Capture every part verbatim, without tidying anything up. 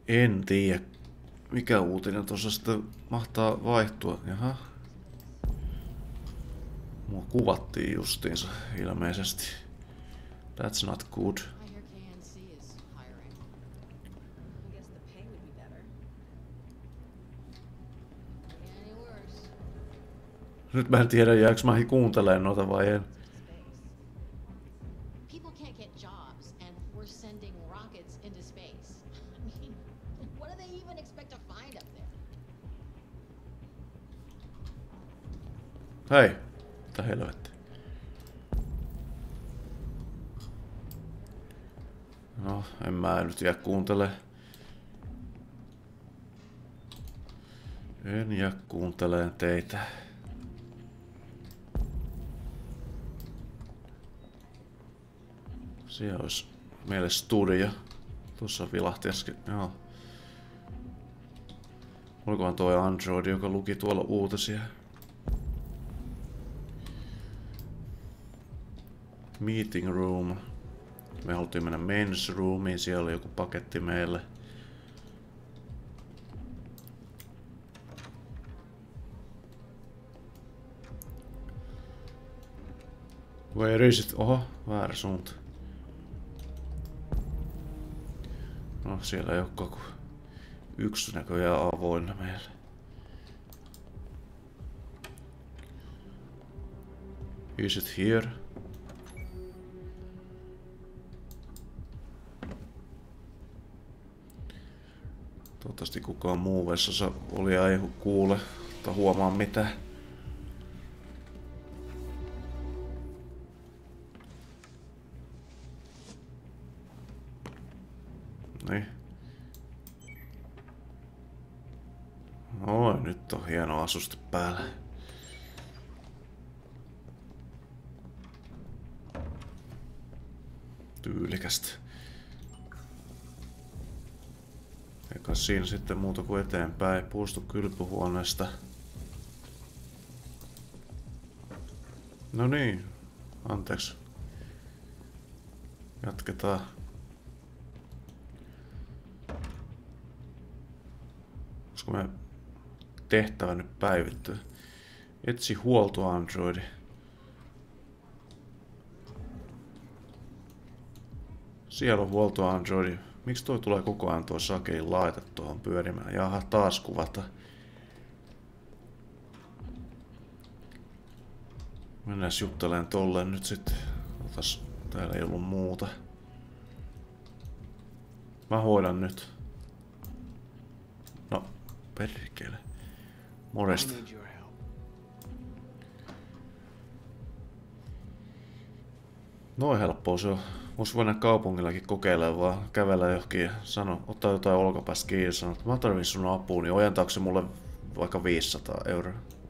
En tiedä, mikä uutinen tuossa sitten mahtaa vaihtua. Jaha. Mua kuvattiin justiinsa ilmeisesti. That's not good. Nyt mä en tiedä, jääkö mä kuuntelemaan noita vai en. Hei, mitä helvettiä. No, en mä nyt jää kuuntele. En jää kuunteleen teitä. Siellä olisi meille studio. Tuossa vilahti äsken. Joo. Olikohan toi Android, joka luki tuolla uutisia? Meeting room. Me haluttiin mennä men's roomiin, siellä oli joku paketti meille. Where is it? Oho, väärä suunta. No siellä ei olekaan kuin yksi näköjään avoinna meillä. Is it here? Toivottavasti kukaan muu vessassa oli ja ei kuule tai huomaa mitään. Niin. Oi, nyt on hieno asuste päällä. Tyylikästä. Eikä siinä sitten muuta kuin eteenpäin. Puustu kylpyhuoneesta. No niin. Anteeksi. Jatketaan. Olisiko me tehtävä nyt päivittyä? Etsi huolto Androidi. Siellä on huolto Androidi. Miksi toi tulee koko ajan tuo sakein laite tuohon pyörimään? Jaha, taas kuvata. Mennään jutteleen tolleen nyt sitten. Otas, täällä ei ollut muuta. Mä hoidan nyt. No, perkele. Morjesta. Noin helppoa se on. Vois voida kaupungillakin kokeilla vaan kävellä johonkin ja sano, ottaa jotain olkapäästä kiinni ja sano, että mä tarvitsen sun apua, niin ojentaako se mulle vaikka viisisataa euroa?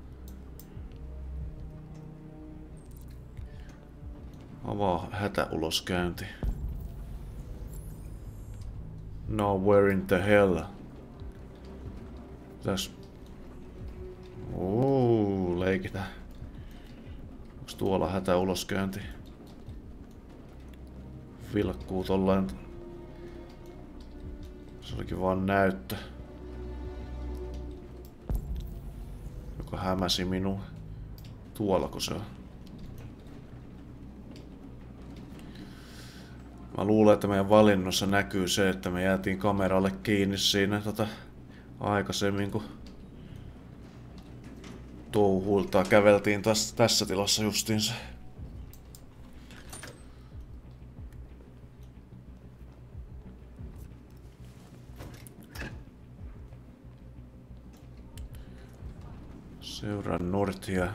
Avaa hätäuloskäynti. No, where in the hell? Tässä. Ooo, leikitään. Onks tuolla hätäuloskäynti? Vilkkuu tollain. Se olikin vaan näyttö. Joka hämäsi minua. Tuollako se on? Mä luulen, että meidän valinnossa näkyy se, että me jäätiin kameralle kiinni siinä tota, aikaisemmin, kun touhuilta käveltiin taas tässä tilassa justiinsa. Seuraa Nortia.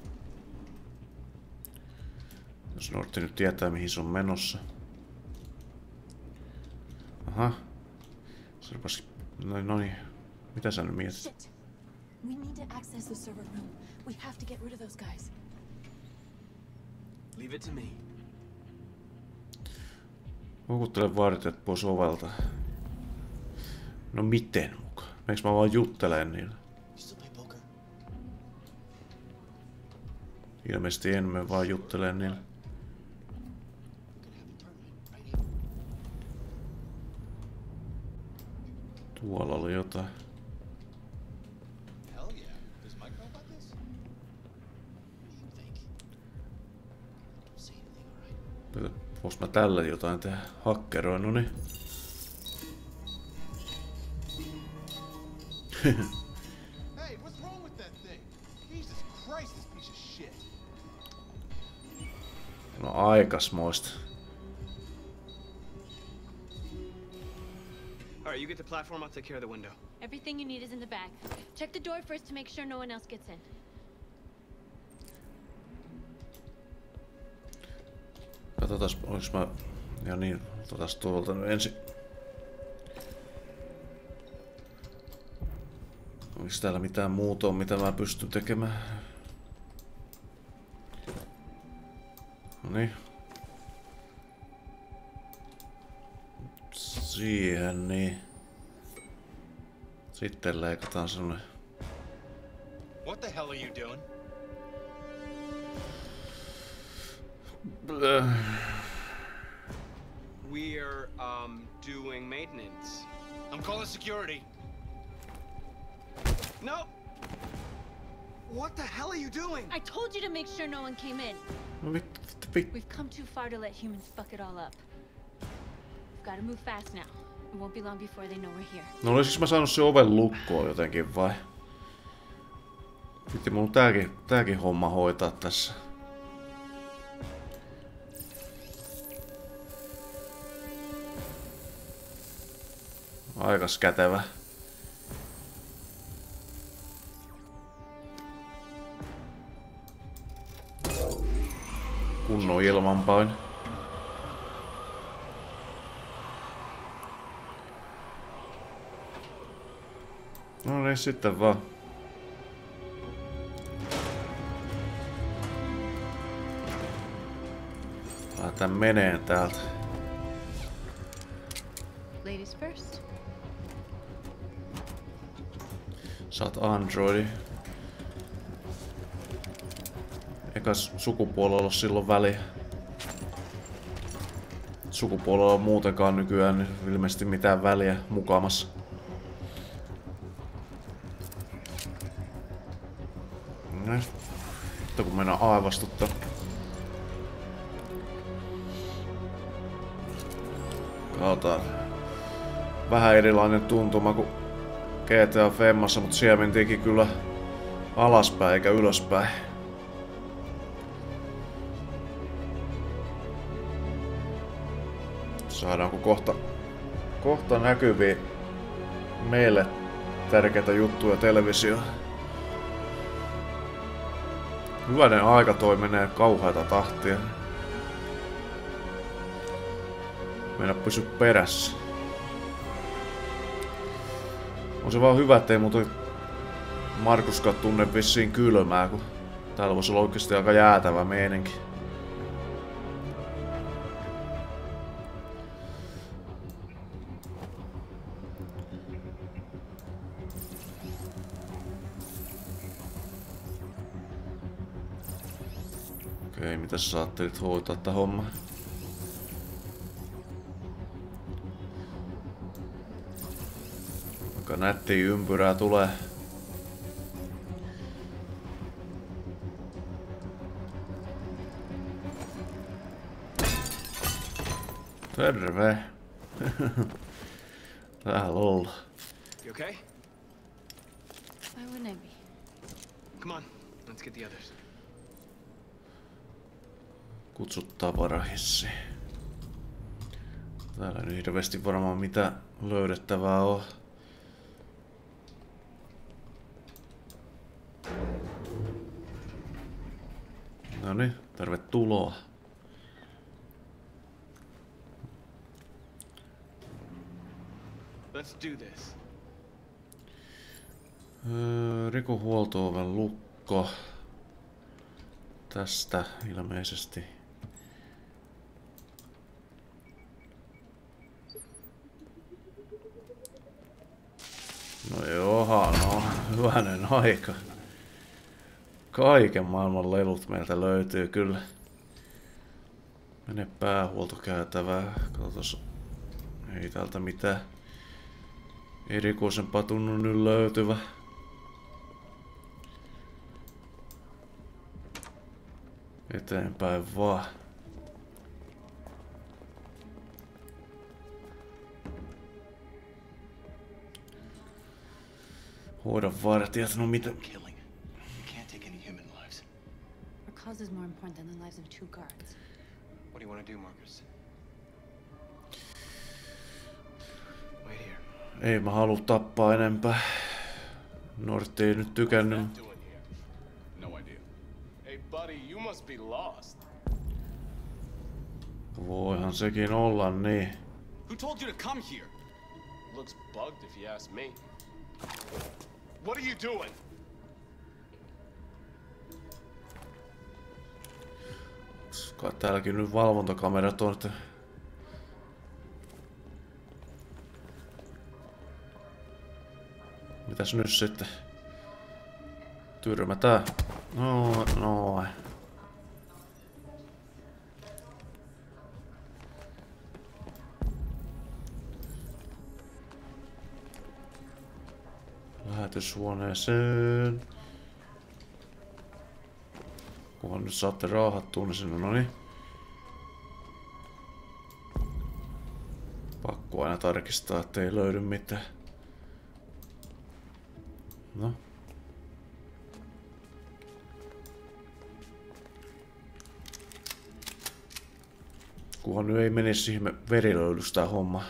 Jos Nortti nyt tietää, mihin se on menossa. Aha. Serpas. No, no niin. Mitä sä nyt mietit? We need to access the server room. We have to get rid of those guys. Leave it to me. Houkuttele vartijat pois ovelta. No miten muka? Meiks mä vaan juttelen niillä? Ilmeisesti en me vaan juttele niillä. Tuolla oli jotain. Hell yeah. Does Mike know about this? What do you think? Don't say anything, alright? Vois mä tällä jotain tehdä? Hakkeroin, niin. Hey, what's wrong with that thing? Jesus Christ, this piece of shit. No aikasmoista. Alright, you get the platform, I'll take care of the window. Everything you need is in the bag. Check the door first to make sure no one else gets in. Katsotaan, oliks mä... Ja niin, otas tuolta nyt ensin. Oliks täällä mitään muuta, mitä mä pystyn tekemään? Noniin. Siihen niin. Sitten leikataan semmonen. What the hell are you doing? We're, um, doing maintenance. I'm calling security. No! What the hell are you doing? I told you to make sure no one came in. No vittu, vittu, vittu. We've come too far to let humans fuck it all up. We've got to move fast now. It won't be long before they know we're here. No olisikos mä saanut se oven lukkoon jotenkin vai? Piti mun tääkin, tääkin homma hoitaa tässä. Aikas kätevä. Kunnon ilmanpaine. No niin, sitten vaan. Lähdetään meneen täältä. Ladies first. Sä oot androidi. Eikä sukupuolella ole silloin väliä. Sukupuolella on muutenkaan nykyään niin ilmeisesti mitään väliä mukamassa. Näin. Mutta kun mennään aivastuttaa. Katsotaan. Vähän erilainen tuntuma kuin G T A Femmassa, mutta siellä mentiinkin kyllä alaspäin eikä ylöspäin. Saadaanko kohta, kohta näkyviin meille tärkeitä juttuja televisioon. Hyvänen aika toi menee kauheata tahtia. Meidän pysy perässä. On se vaan hyvä, ettei muuten Markuskaan tunne vissiin kylmää, kun täällä voisi olla oikeasti aika jäätävä meininki. Okei, mitä sä ajattelit hoitaa tää homma? Aika nättiä ympyrää tulee. Terve! Täällä ollaan. You okay? Why wouldn't I be? Come on, let's get the others. Kutsut tavarahissi. Täällä ei hirveästi varmaan mitä löydettävää on. Noniin, tervetuloa. Let's do this. Öö, Riku huolto-oven lukko. Tästä ilmeisesti. No joha, no hyvänen aika. Kaiken maailman lelut meiltä löytyy kyllä. Mene päähuoltokäytävää. Katsotaan, ei täältä mitään Erikoisempaa tunnu nyt löytyvä. Eteenpäin vaan. Hoida vartijat, no mitä? Killing. You can't take any human lives. Our cause is more important than the lives of two guards. What do you want to do, Marcus? Wait here. Ei mä halua tappaa enempää. Nortti ei nyt tykännyt. No idea. Hey buddy, you must be lost. Voihan sekin olla niin. Who told you to come here? Looks bugged if you ask me. What are you doing? Kai täälläkin nyt valvontakamerat on, että... Mitäs nyt sitten? Tyrmätään. No, no. Lähetyshuoneeseen. Kunhan nyt saatte raahattua, niin sinne, no niin. Pakko aina tarkistaa, ettei löydy mitään. No. Kunhan nyt ei menisi siihen verilöylystä homma.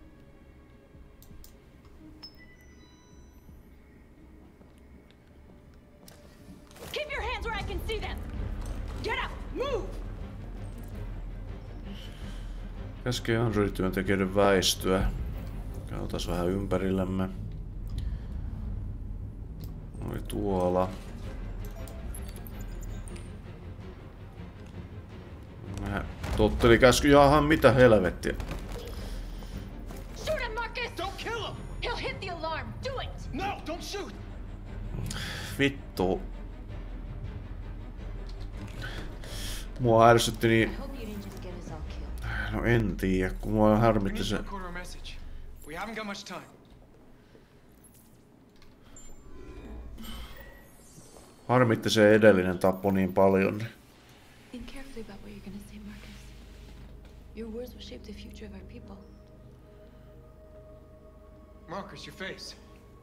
Keep your hands where I can see them. Get up, move. Käskee Android-työntekijöiden väistyä. Katsotaan vähän ympärillämme. Oli tuolla. Mä totteli käsky. Jaha, mitä helvettiä. Shoot him, Marcus! Don't kill him! He'll hit the alarm. Do it! No, don't shoot! Vittu. Mua ärsytti niin... I hope you didn't just get us all killed. No en tiedä, kun mua We harmitti need to se... record our message. We haven't got much time. Harmitti se edellinen tappo niin paljon. Think carefully about what you're gonna say, Marcus. Your words will shape the future of our people. Marcus, your face.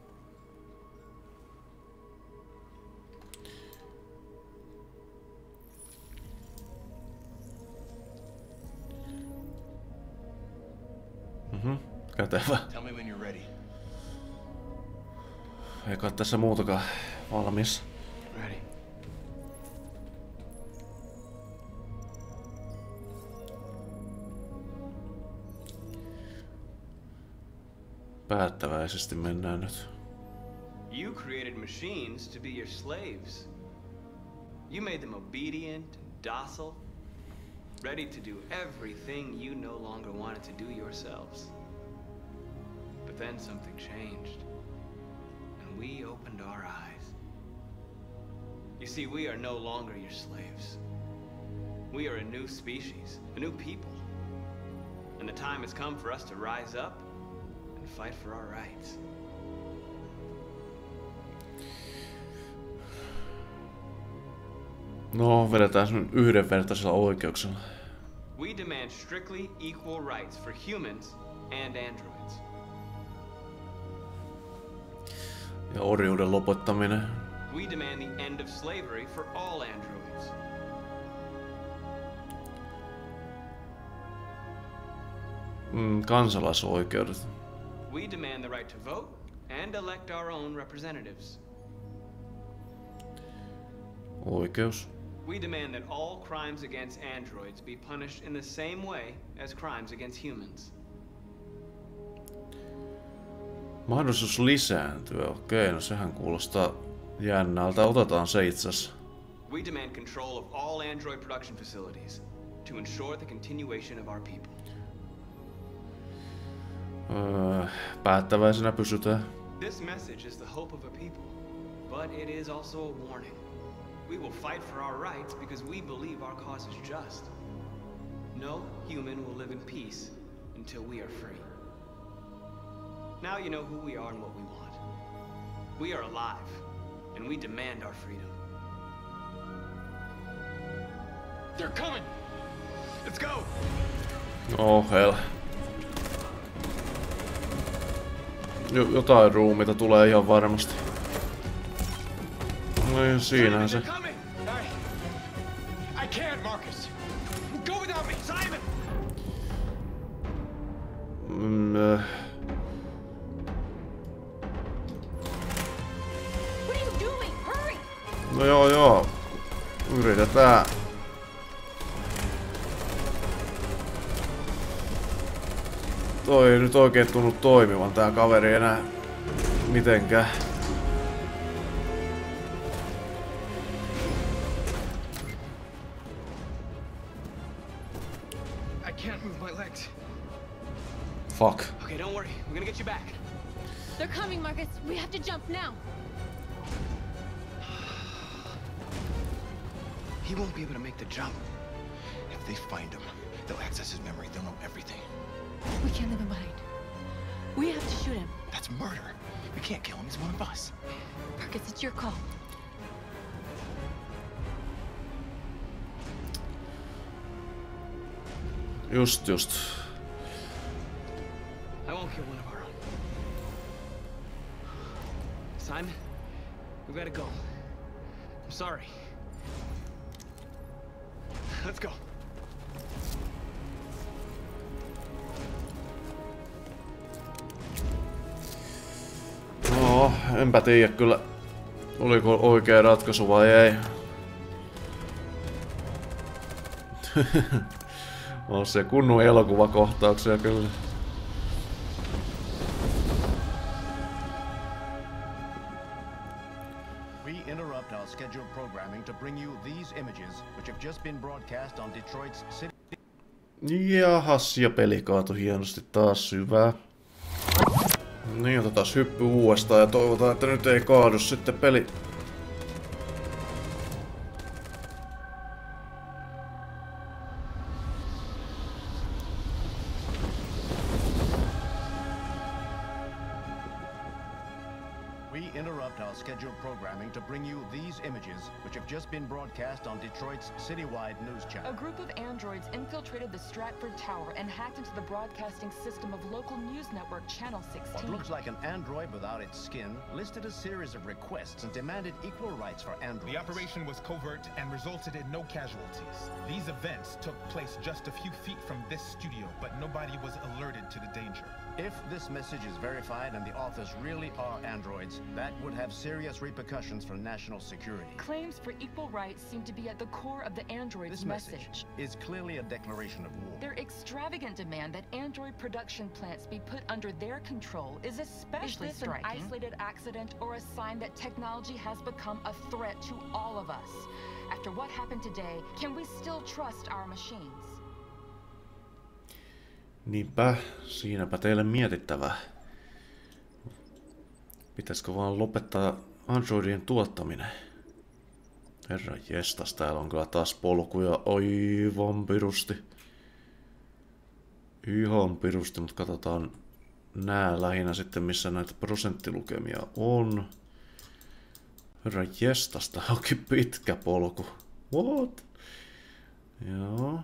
Mhm, kätevä. Tell me when you're ready. Ei kai tässä muutakaan valmis. Ready. Päättäväisesti mennään nyt. You created machines to be your slaves. You made them obedient and docile, ready to do everything you no longer wanted to do yourselves. But then something changed, and we opened our eyes. You see, we are no longer your slaves. We are a new species, a new people. And the time has come for us to rise up and fight for our rights. No, vedetään sen yhdenvertaisella oikeuksella. We demand strictly equal rights for humans and androids. Ja orjuuden lopettaminen. We demand the end of slavery for all androids. Mm, kansalaisoikeudet. We demand the right to vote and elect our own representatives. Oikeus. We demand that all crimes against androids be punished in the same way as crimes against humans. Mahdollisuus lisääntyä. Okei, no sehän kuulostaa jännältä. Otetaan se itse asiassa. We demand control of all android production facilities to ensure the continuation of our people. Öö, päättäväisenä pysytään. This message is the hope of a people, but it is also a warning. We will fight for our rights because we believe our cause is just. No human will live in peace until we are free. Now you know who we are and what we want. We are alive, and we demand our freedom. They're coming! Let's go! Oh hell. Jotain ruumita tulee ihan varmasti. No siinähän se. I can't, Marcus. Go without me, Simon. Mm, uh. What are you doing? Hurry! No joo joo. Yritetään. Toi ei nyt oikein tunnu toimivan tää kaveri enää mitenkään. I can't move my legs. Fuck. Okay, don't worry. We're gonna get you back. They're coming, Marcus. We have to jump now. He won't be able to make the jump. If they find him, they'll access his memory. They'll know everything. We can't leave him behind. We have to shoot him. That's murder. We can't kill him. He's one of us. Marcus, it's your call. Just just. I won't kill one of our own. Simon, we gotta go. I'm sorry. Let's go. No, enpä tiedä kyllä, oliko oikea ratkaisu vai ei. On se kunnon elokuvakohtauksia kyllä. We interrupt our scheduled programming to bring you these images, which have just been broadcast on Detroit's city. Jahas, ja peli kaatui hienosti taas, hyvä. Niin, otetaan hyppy uudestaan ja toivotaan, että nyt ei kaadu sitten peli. We interrupt our scheduled programming to bring you these images, which have just been broadcast on Detroit's citywide news channel. A group of androids infiltrated the Stratford Tower and hacked into the broadcasting system of local news network Channel sixteen. What looks like an android without its skin listed a series of requests and demanded equal rights for androids. The operation was covert and resulted in no casualties. These events took place just a few feet from this studio, but nobody was alerted to the danger. If this message is verified and the authors really are androids, that would have serious repercussions for national security. Claims for equal rights seem to be at the core of the androids' This message. message is clearly a declaration of war. Their extravagant demand that android production plants be put under their control is especially Is this striking. an An isolated accident or a sign that technology has become a threat to all of us? After what happened today, can we still trust our machines? Niinpä, siinäpä teille mietittävää. Pitäisikö vaan lopettaa Androidien tuottaminen? Herra jestas, täällä on kyllä taas polkuja aivan pirusti. Ihan pirusti, mutta katsotaan nää lähinnä sitten, missä näitä prosenttilukemia on. Herra jestas, tää onkin pitkä polku. What? Joo.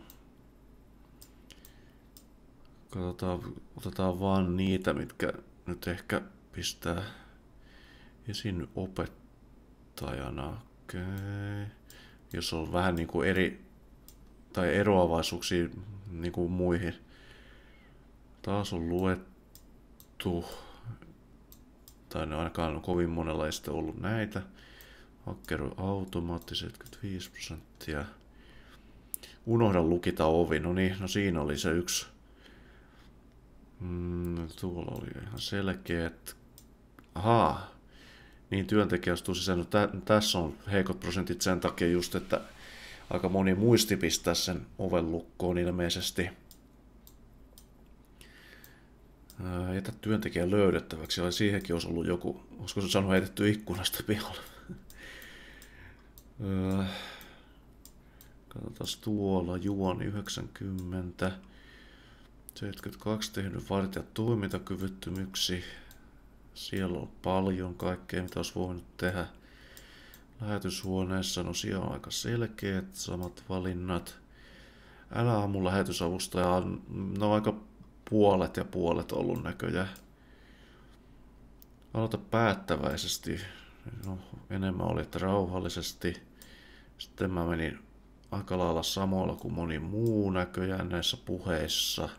Katsotaan, otetaan vaan niitä, mitkä nyt ehkä pistää esiin opettajana. Okei. Jos on vähän niinku eri tai eroavaisuuksia niinku muihin. Taas on luettu. Tai ne ainakaan kovin monella ei sitten ollut näitä. Hakkeroi automaatti seitsemänkymmentäviisi prosenttia. Unohda lukita ovi. No niin, no siinä oli se yksi. Mm, tuolla oli ihan selkeät. Ahaa. Niin työntekijä astuu sisään. No, tä, tässä on heikot prosentit sen takia just, että aika moni muisti pistää sen oven lukkoon ilmeisesti. Ää, jätä työntekijä löydettäväksi. Ja siihenkin olisi ollut joku, olisiko se saanut heitetty ikkunasta pihalle. Katsotaan tuolla, juoni yhdeksänkymmentä. seitsemänkymmentäkaksi tehnyt vartijat toimintakyvyttömyksi. Siellä on paljon kaikkea, mitä olisi voinut tehdä. Lähetyshuoneessa, no siellä on aika selkeät samat valinnat. Älä ammu lähetysavustaja, ne on aika puolet ja puolet ollut näköjään. Aloita päättäväisesti. No, enemmän oli, että rauhallisesti. Sitten mä menin aika lailla samoilla kuin moni muu näköjään näissä puheissa.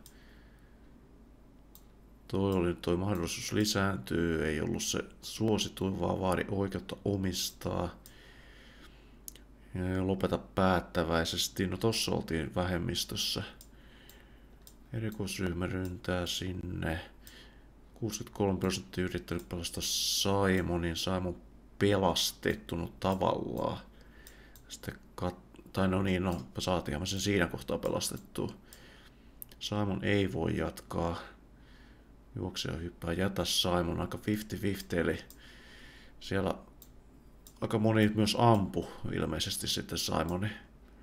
Toi oli toi mahdollisuus lisääntyy, ei ollut se suosituin, vaan vaadi oikeutta omistaa. Ja lopeta päättäväisesti. No tossa oltiin vähemmistössä. Erikoisryhmä ryntää sinne. kuusikymmentäkolme prosenttia yrittänyt pelastaa Simonin. Simon pelastettunut tavallaan. Sitten kat- tai no niin, no saatiinhan sen siinä kohtaa pelastettua. Simon ei voi jatkaa. Juoksija hyppää, jätä Simon, aika viisikymmentä viisikymmentä, eli siellä aika moni myös ampu ilmeisesti sitten Simoni.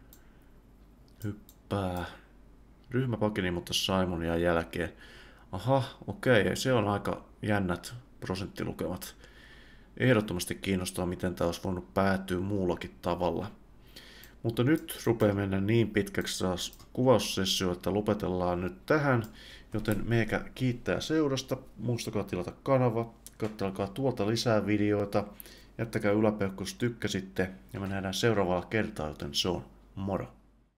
Hyppää. Ryhmä pakeni, mutta Simon jää jälkeen. Aha, okei, se on aika jännät prosenttilukemat. Ehdottomasti kiinnostaa, miten tämä olisi voinut päätyä muullakin tavalla. Mutta nyt rupeaa mennä niin pitkäksi taas kuvaussessio, että lopetellaan nyt tähän. Joten meikä kiittää seurasta. Muistakaa tilata kanava. Katselkaa tuolta lisää videoita. Jättäkää yläpeukku, jos tykkäsitte. Ja me nähdään seuraavalla kertaa, joten se on moro.